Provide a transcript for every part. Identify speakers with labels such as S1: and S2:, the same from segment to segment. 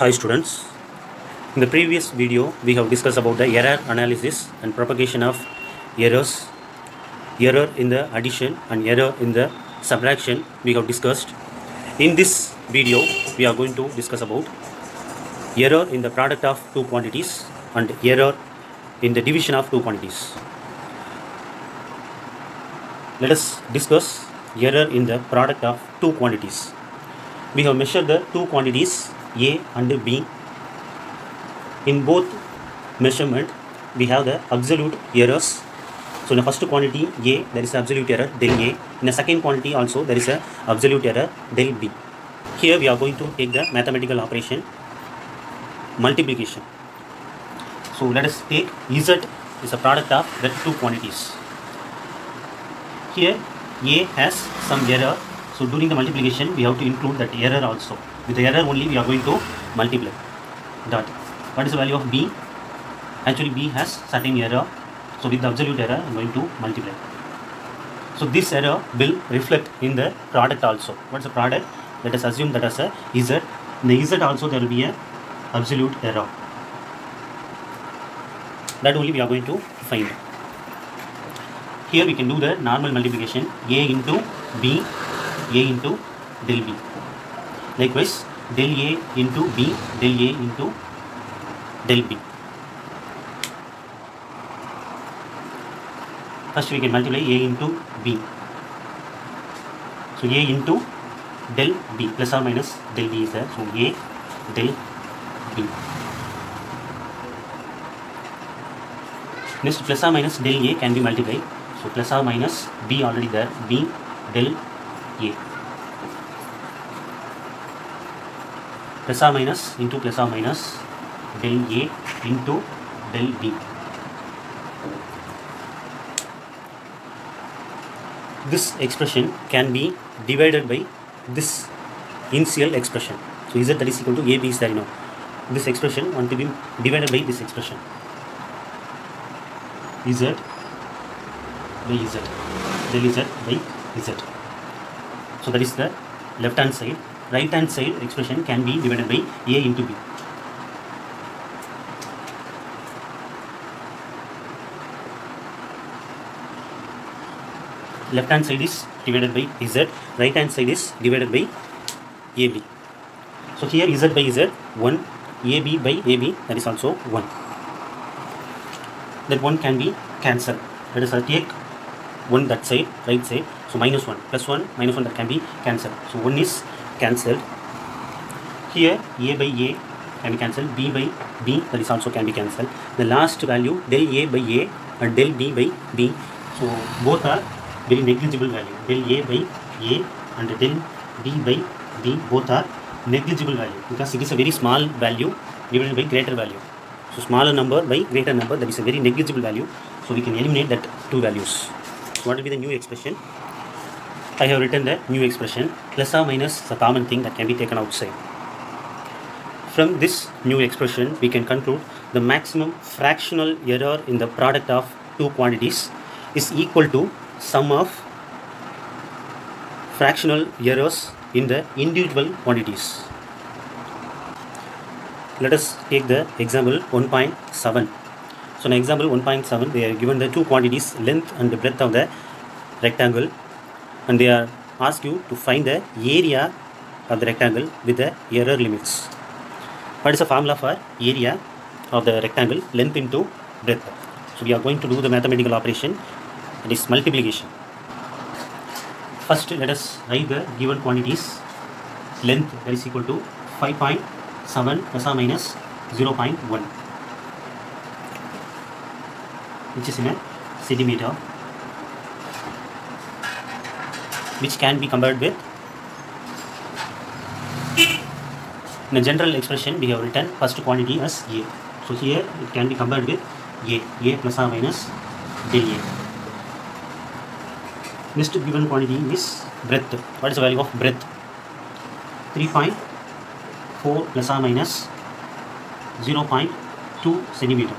S1: Hi students, in the previous video we have discussed about the error analysis and propagation of errors, error in the addition and error in the subtraction we have discussed. In this video we are going to discuss about error in the product of two quantities and error in the division of two quantities. Let us discuss error in the product of two quantities. We have measured the two quantities A and B. In both measurement we have the absolute errors. So in the first quantity A there is absolute error del A. In the second quantity also there is a absolute error del B. Here we are going to take the mathematical operation multiplication. So let us take Z is a product of the two quantities. Here A has some error. So during the multiplication we have to include that error also. With the error only we are going to multiply. Dot. What is the value of B? Actually B has certain error. So with the absolute error I am going to multiply. So this error will reflect in the product also. What's the product? Let us assume that as a Z. In the Z also there will be a absolute error. That only we are going to find. Here we can do the normal multiplication. A into B, A into del B. Likewise del A into B, del A into del B. First we can multiply A into B. So A into del B plus or minus del B is there. So A del B. Next plus or minus del A can be multiplied. So plus or minus B already there. B del A. Plus or minus into plus or minus del A into del B. This expression can be divided by this initial expression. So Z that is equal to AB is there, you know. This expression want to be divided by this expression. Z by Z, del Z by Z. So that is the left hand side. Right hand side expression can be divided by A into B. Left hand side is divided by Z, right hand side is divided by AB. So here Z by Z 1, AB by AB, that is also 1. That 1 can be cancelled. Let us take 1 that side, right side. So minus 1, plus 1, minus 1 that can be cancelled. So 1 is cancelled. Here A by A can be cancelled, B by B that is also can be cancelled. The last value del A by A and del B by B. So both are very negligible value. Del A by A and del B by B both are negligible value because it is a very small value divided by greater value. So smaller number by greater number, that is a very negligible value. So we can eliminate that two values. What will be the new expression? I have written the new expression. Plus or minus is a common thing that can be taken outside. From this new expression we can conclude the maximum fractional error in the product of two quantities is equal to sum of fractional errors in the individual quantities. Let us take the example 1.7. So in example 1.7 they are given the two quantities length and the breadth of the rectangle, and they are asked you to find the area of the rectangle with the error limits. What is the formula for area of the rectangle? Length into breadth. So we are going to do the mathematical operation, that is multiplication. First let us write the given quantities. Length that is equal to 5.7 plus or minus 0.1, which is in a centimeter, which can be compared with, in a general expression we have written first quantity as A. So here it can be compared with A plus or minus del A. Next given quantity is breadth. What is the value of breadth? 3.4 plus or minus 0.2 centimeter.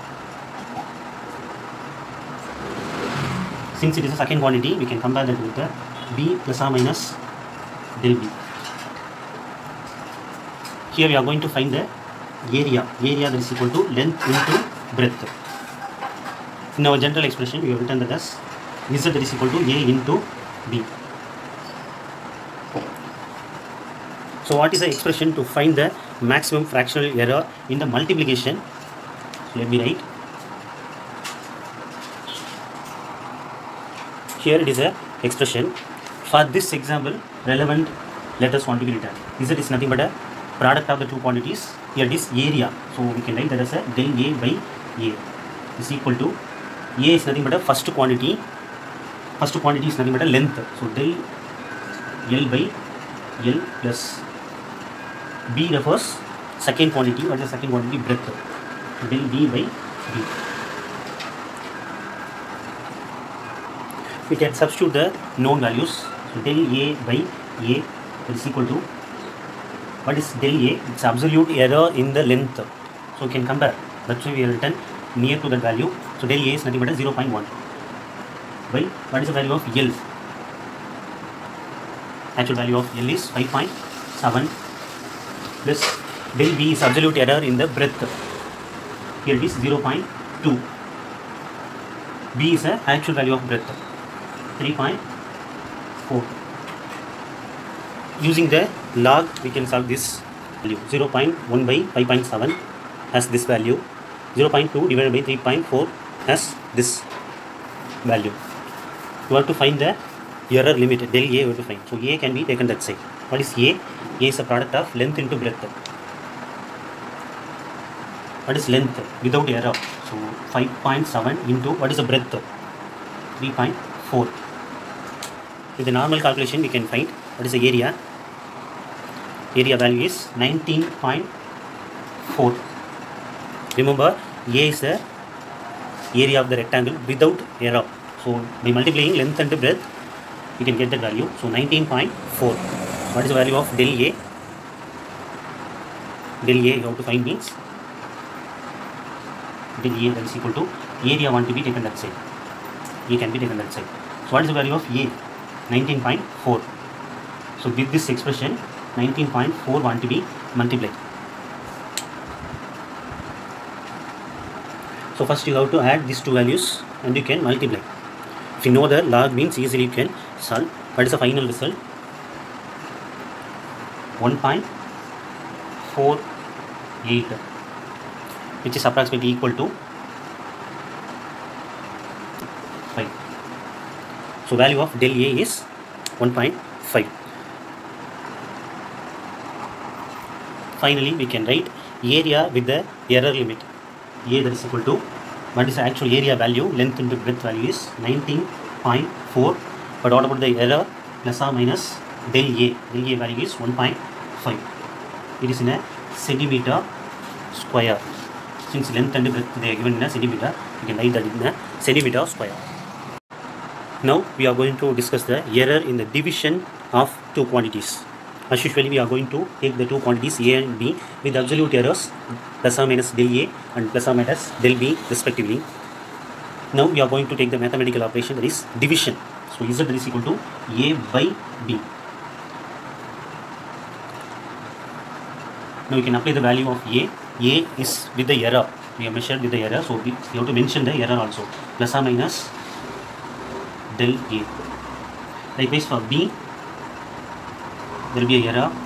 S1: Since it is a second quantity, we can compare that with the B plus or minus del B. here we are going to find the area that is equal to length into breadth. In our general expression we have written that as z that is equal to a into b. So what is the expression to find the maximum fractional error in the multiplication? So let me write. Here it is a expression. For this example, relevant letters want to be written. Z is nothing but a product of the two quantities. Here it is area. So we can write that as a del A by A is equal to A is nothing but a first quantity. First quantity is nothing but a length. So del L by L plus B refers second quantity. What is the second quantity? Breadth. Del B by B. We can substitute the known values. So del A by A is equal to, what is del A? It's absolute error in the length. So we can compare. That's why we have written near to that value. So del A is nothing but a 0.1 by, what is the value of L? Actual value of L is 5.7 plus del B is absolute error in the breadth. Here it is 0.2. B is the actual value of breadth, 3.4. Using the log we can solve this value. 0.1 by 5.7 has this value. 0.2 divided by 3.4 has this value. You have to find the error limit. Del A you have to find. So A can be taken that side. What is A? A is a product of length into breadth. What is length without error? So 5.7 into, what is the breadth? 3.4. With the normal calculation we can find what is the area. Area value is 19.4. Remember, A is the area of the rectangle without error. So by multiplying length and breadth we can get that value. So 19.4. What is the value of del A? Del A you have to find means del A that is equal to area want to be taken that side. A can be taken that side. So what is the value of A? 19.4. So with this expression 19.4 want to be multiplied. So first you have to add these two values and you can multiply. If you know the log means easily you can solve. What is the final result? 1.48, which is approximately equal to 5. So value of del A is 1.5. Finally we can write area with the error limit. A that is equal to, what is the actual area value? Length into breadth value is 19.4. But what about the error? Plus or minus del A. Del A value is 1.5. It is in a centimeter square. Since length and breadth they are given in a centimeter, you can write that in a centimeter square. Now we are going to discuss the error in the division of two quantities. As usually we are going to take the two quantities A and B with absolute errors plus or minus del A and plus or minus del B respectively. Now we are going to take the mathematical operation, that is division. So Z is equal to A by B. Now we can apply the value of A. A is with the error. We have measured with the error, so we have to mention the error also. Plus or minus del A. Likewise for B, there will be a error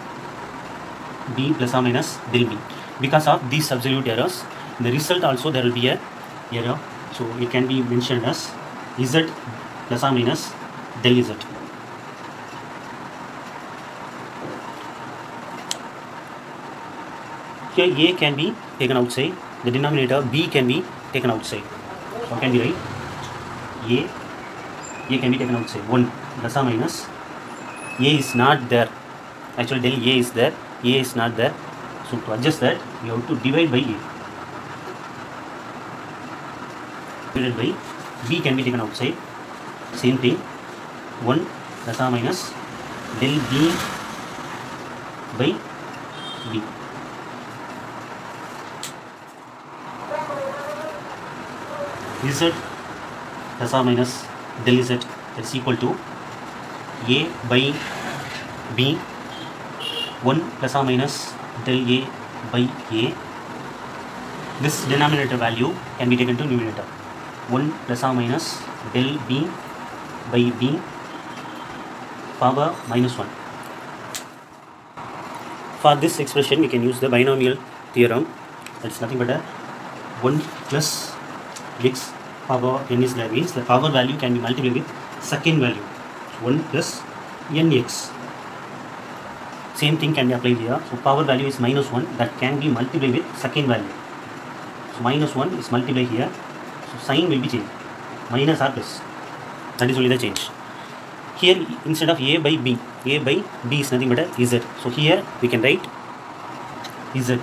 S1: B plus or minus del B. Because of these absolute errors, the result also there will be a error. So it can be mentioned as Z plus or minus del Z. Here A can be taken outside, the denominator B can be taken outside. So how can we write? A can be taken outside. 1 plus or minus A is not there. Actually del A is there, A is not there. So to adjust that, we have to divide by A. Divided by B can be taken outside. Same thing. 1 plus or minus del B by B. Z plus or minus del Z is equal to A by B. 1 plus or minus del A by A. This denominator value can be taken to numerator. 1 plus or minus del B by B power minus 1. For this expression, we can use the binomial theorem. That's nothing but a 1 plus x power n is there, means the power value can be multiplied with second value. 1 plus nx. Same thing can be applied here. So power value is minus 1, that can be multiplied with second value. So minus 1 is multiplied here. So sign will be changed. Minus or plus. That is only the change. Here instead of a by b is nothing but a z. So here we can write z.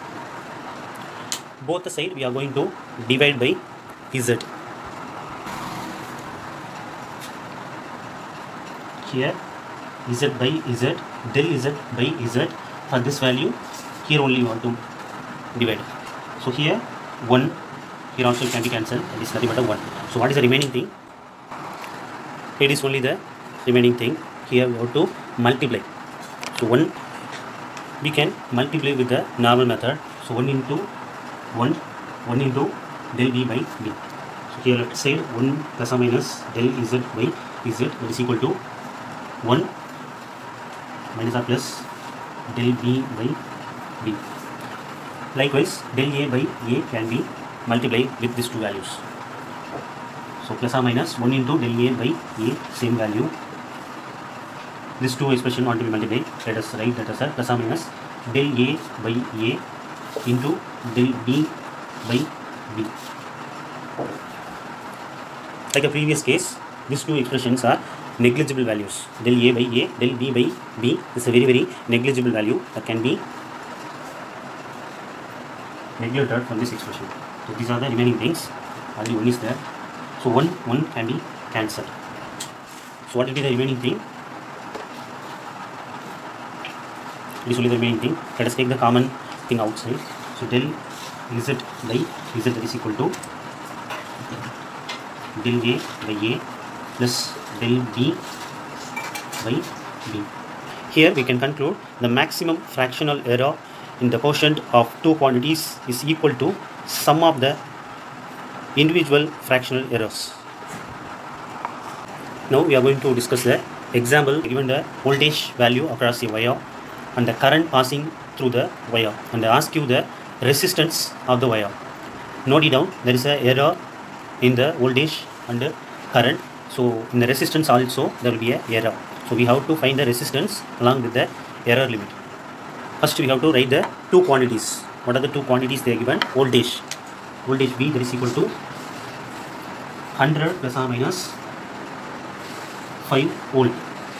S1: Both the side we are going to divide by z. Here z by z, del z by z. For this value, here only you want to divide. So here 1, here also can be cancelled. It is nothing but a 1. So what is the remaining thing? It is only the remaining thing. Here we have to multiply. So 1 we can multiply with the normal method. So 1 into 1, 1 into del b by b. So here left side 1 plus or minus del z by z, that is equal to 1 minus or plus del b by b. Likewise, del a by a can be multiplied with these two values. So plus or minus 1 into del a by a, same value. These two expressions want to be multiplied. Let us write that as a plus or minus del a by a into del b by b. Like a previous case, these two expressions are negligible values. Del a by a, del b by b is a very negligible value that can be neglected from this expression. So these are the remaining things. Only 1 is there. So 1 can be cancelled. So what will be the remaining thing? It is only the remaining thing. Let us take the common thing outside. So del z by z, that is equal to del a by a plus del b by b. Here we can conclude the maximum fractional error in the quotient of two quantities is equal to sum of the individual fractional errors. Now we are going to discuss the example given the voltage value across the wire and the current passing through the wire, and I ask you the resistance of the wire. Note it down, there is an error in the voltage and the current. So in the resistance also there will be an error. So we have to find the resistance along with the error limit. First we have to write the two quantities. What are the two quantities they are given? Voltage V, that is equal to 100 plus or minus 5 volt.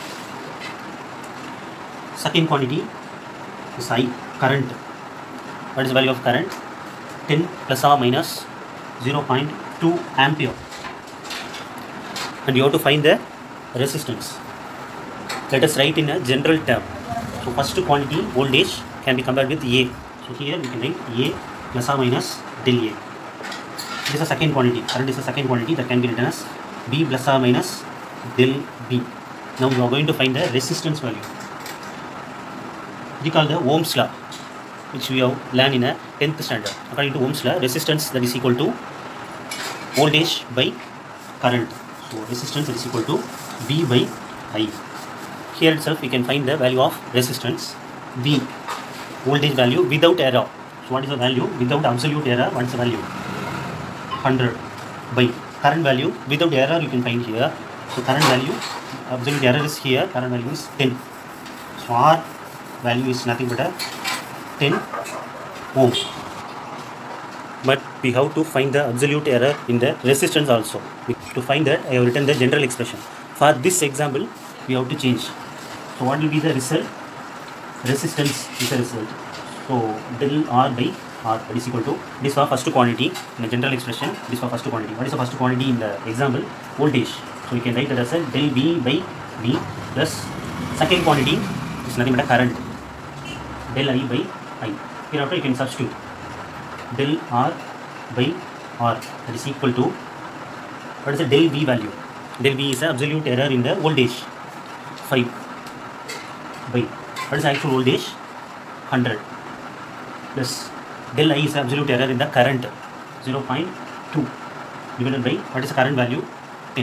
S1: Second quantity is I, current. What is the value of current? 10 plus or minus 0.2 ampere. And you have to find the resistance. Let us write in a general term. So first quantity, voltage, can be compared with A. So here we can write A plus or minus del A. This is a second quantity. Current is a second quantity, that can be written as B plus or minus del B. Now we are going to find the resistance value. We call the Ohm's law, which we have learned in a 10th standard. According to Ohm's law, resistance that is equal to voltage by current. So resistance is equal to V by I. Here itself we can find the value of resistance V, voltage value without error. So what is the value without absolute error? What is the value? 100 by current value without error you can find here. So current value, absolute error is here, current value is 10. So R value is nothing but a 10 ohm. But we have to find the absolute error in the resistance also. To find that, I have written the general expression. For this example, we have to change. So what will be the result? Resistance is the result. So del R by R, that is equal to, this for first quantity in the general expression, this for first quantity. What is the first quantity in the example? Voltage. So we can write that as a del V by V plus second quantity is nothing but a current, del I by I. Hereafter you can substitute del R by R, that is equal to, what is the del V value? Del V is the absolute error in the voltage, 5 by, what is the actual voltage? 100. plus del I is absolute error in the current 0.2 divided by what is the current value 10.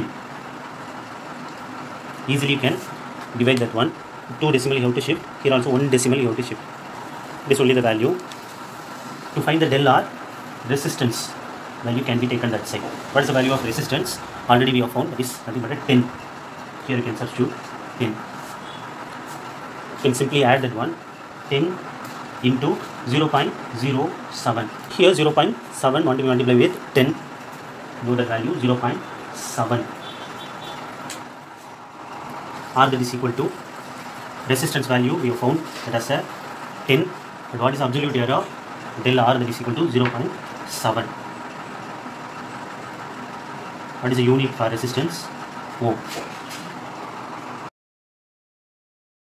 S1: Easily you can divide that one. 2 decimal you have to shift. Here also 1 decimal you have to shift. This only the value. To find the del R, resistance value can be taken that side. What is the value of resistance? Already we have found that is nothing but a 10. Here you can substitute 10. You can simply add that one. 10 into 0.07. Here 0.7 want to be multiplied with 10. Know the value 0.7. R that is equal to resistance value we have found that as a 10. But what is absolute error? Del R that is equal to 0.7. What is the unit for resistance? Ohm.